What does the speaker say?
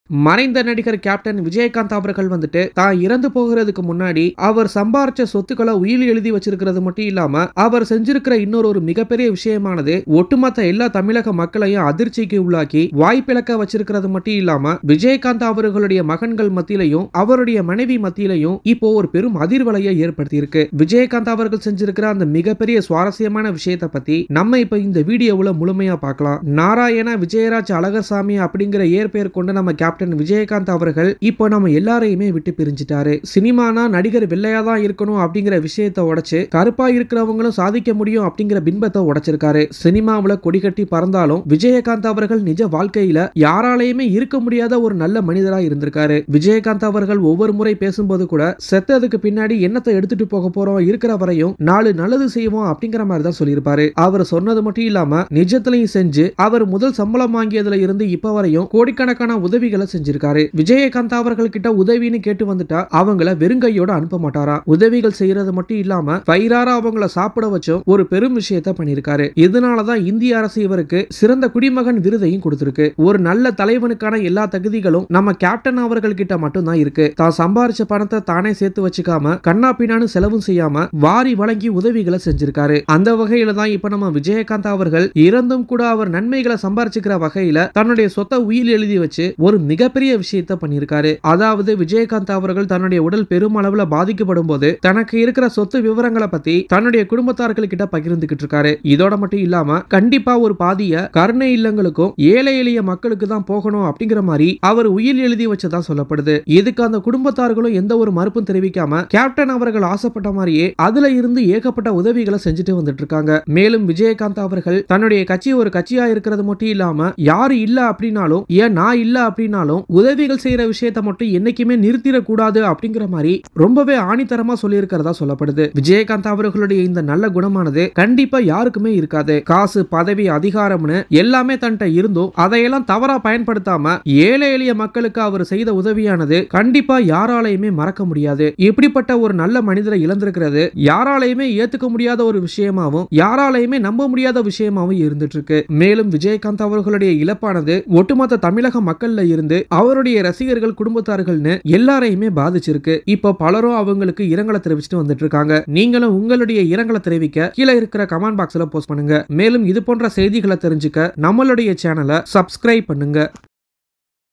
மறைந்த நடிகர் கேப்டன் விஜயகாந்த் அவர்கள் வந்துட்டு தான் இறந்து போகிறதுக்கு முன்னாடி அவர் சம்பாரிச்ச சொத்துக்களை உயில் எழுதி வச்சிருக்கிறது மட்டும் இல்லாம அவர் செஞ்சிருக்கிற இன்னொரு மிகப்பெரிய விஷயமானது ஒட்டுமொத்த எல்லா தமிழக மக்களையும் அதிர்ச்சிக்கு உள்ளாக்கி வாய்ப்பிழக்க வச்சிருக்கிறது மட்டும் இல்லாம விஜயகாந்த் அவர்களுடைய மகன்கள் மத்தியிலையும் அவருடைய மனைவி மத்தியிலையும் இப்போ ஒரு பெரும் அதிர்வலையை ஏற்படுத்தி இருக்கு. விஜயகாந்த் அவர்கள் செஞ்சிருக்கிற அந்த மிகப்பெரிய சுவாரஸ்யமான விஷயத்தை பத்தி நம்ம இப்ப இந்த வீடியோவுல முழுமையா பார்க்கலாம். நாராயண விஜயராஜ் அழகர்சாமி அப்படிங்கிற ஏற்பெயர் கொண்ட நம்ம கேப்டன் விஜயகாந்த் அவர்கள் இப்போ நம்ம எல்லாரையுமே விட்டு பிரிஞ்சிட்டாரு. சினிமானா நடிகர் வெள்ளையா தான் இருக்கணும் அப்படிங்கிற விஷயத்தை உடைச்சு கருப்பா இருக்கிறவங்களும் சாதிக்க முடியும் அப்படிங்கிற பின்பத்தை உடைச்சிருக்காரு. சினிமாவுல கொடி கட்டி பறந்தாலும் விஜயகாந்த் அவர்கள் நிஜ வாழ்க்கையில யாராலையுமே இருக்க முடியாத ஒரு நல்ல மனிதரா இருந்திருக்காரு. விஜயகாந்த் அவர்கள் ஒவ்வொரு முறை பேசும்போது கூட செத்ததுக்கு பின்னாடி என்னத்தை எடுத்துட்டு போக போறோம், இருக்கிற வரையும் நாலு நல்லது செய்வோம் அப்படிங்கிற மாதிரி தான் சொல்லியிருப்பாரு. அவர் சொன்னது மட்டும் இல்லாம நிஜத்திலையும் செஞ்சு அவர் முதல் சம்பளம் வாங்கியதுல இருந்து இப்ப வரையும் கோடிக்கணக்கான உதவிகளை செஞ்சிருக்காரு. விஜயகாந்த் அவர்கள் கிட்ட உதவின்னு கேட்டு வந்துட்டா அவங்கள வெறுங்கையோட அனுப்ப மாட்டாரா. உதவிகள் செய்யறது மட்டும் இல்லாம வயிறார அவங்கள சாப்பிட வச்சும் ஒரு பெரும் விஷயத்தை பண்ணிருக்காரு. இதனாலதான் இந்திய அரசு இவருக்கு சிறந்த குடிமகன் விருதையும் கொடுத்திருக்கு. ஒரு நல்ல தலைவனுக்கான எல்லா தகுதிகளும் நம்ம கேப்டன் அவர்கள் கிட்ட மட்டும் தான் இருக்கு. தான் சம்பாரிச்ச பணத்தை தானே சேர்த்து வச்சுக்காம கண்ணா பின்னான்னு செலவும் செய்யாம வாரி வழங்கி உதவிகளை செஞ்சிருக்காரு. அந்த வகையில தான் இப்ப நம்ம விஜயகாந்த் அவர்கள் இறந்தும் கூட அவர் நன்மைகளை சம்பாரிச்சுக்கிற வகையில தன்னுடைய சொத்தை உயில் எழுதி வச்சு ஒரு மிகப்பெரிய விஷயத்தை பண்ணிருக்காரு. அதாவது விஜயகாந்த் அவர்கள் தன்னுடைய உடல் பெரும் அளவுல பாதிக்கப்படும் போது தனக்கு இருக்கிற சொத்து விவரங்களை பத்தி தன்னுடைய குடும்பத்தார்கள் கிட்ட பகிர்ந்துகிட்டு இருக்காரு. இதோட மட்டும் இல்லாம கண்டிப்பா ஒரு பாதிய கருணை இல்லங்களுக்கும் ஏழை எளிய மக்களுக்கு தான் போகணும் அப்படிங்கிற மாதிரி அவர் உயில் எழுதி வச்சதா சொல்லப்படுது. இதுக்கு அந்த குடும்பத்தார்களும் எந்த ஒரு மறுப்பும் தெரிவிக்காம கேப்டன் அவர்கள் ஆசைப்பட்ட மாதிரியே அதுல இருந்து ஏகப்பட்ட உதவிகளை செஞ்சுட்டு வந்துட்டு இருக்காங்க. மேலும் விஜயகாந்த் அவர்கள் தன்னுடைய கட்சி ஒரு கட்சியா இருக்கிறது மட்டும் இல்லாம யாரு இல்ல அப்படின்னாலும் ஏன் நான் இல்ல அப்படின்னாலும் உதவிகள் செய்யற விஷயத்தை மட்டும் என்னைக்குமே நிறுத்திடக்கூடாது அப்படிங்கிற மாதிரி ரொம்பவே ஆணித்தரமா சொல்லி இருக்கிறதா சொல்லப்படுது. விஜயகாந்த் அவர்களுடைய இந்த நல்ல குணமானது கண்டிப்பா யாருக்குமே இருக்காது. காசு பதவி அதிகாரம்னு எல்லாமே தன்ட்ட இருந்தும் அதையெல்லாம் தவறா பயன்படுத்தாம ஏழை எளிய மக்களுக்கு அவர் செய்த உதவியானது கண்டிப்பா யாராலையுமே மறக்க முடியாது. இப்படிப்பட்ட ஒரு நல்ல மனிதரை இழந்திருக்கிறது யாராலையுமே ஏத்துக்க முடியாத ஒரு விஷயமாவும் யாராலையுமே நம்ப முடியாத விஷயமாவும் இருந்துட்டு இருக்கு. மேலும் விஜயகாந்த் அவர்களுடைய இழப்பானது ஒட்டுமொத்த தமிழக மக்கள்ல இருந்து அவருடைய ரசிகர்கள் குடும்பத்தார்கள்னு எல்லாரையுமே பாதிச்சிருக்கு. இப்போ பலரும் அவங்களுக்கு இரங்கலை தெரிவிச்சுட்டு வந்துட்டு இருக்காங்க. நீங்களும் உங்களுடைய இரங்கலை தெரிவிக்க கீழே இருக்கிற கமெண்ட் பாக்ஸ்ல போஸ்ட் பண்ணுங்க. மேலும் இது போன்ற செய்திகளை தெரிஞ்சுக்க நம்மளுடைய சேனலை சப்ஸ்கிரைப் பண்ணுங்க.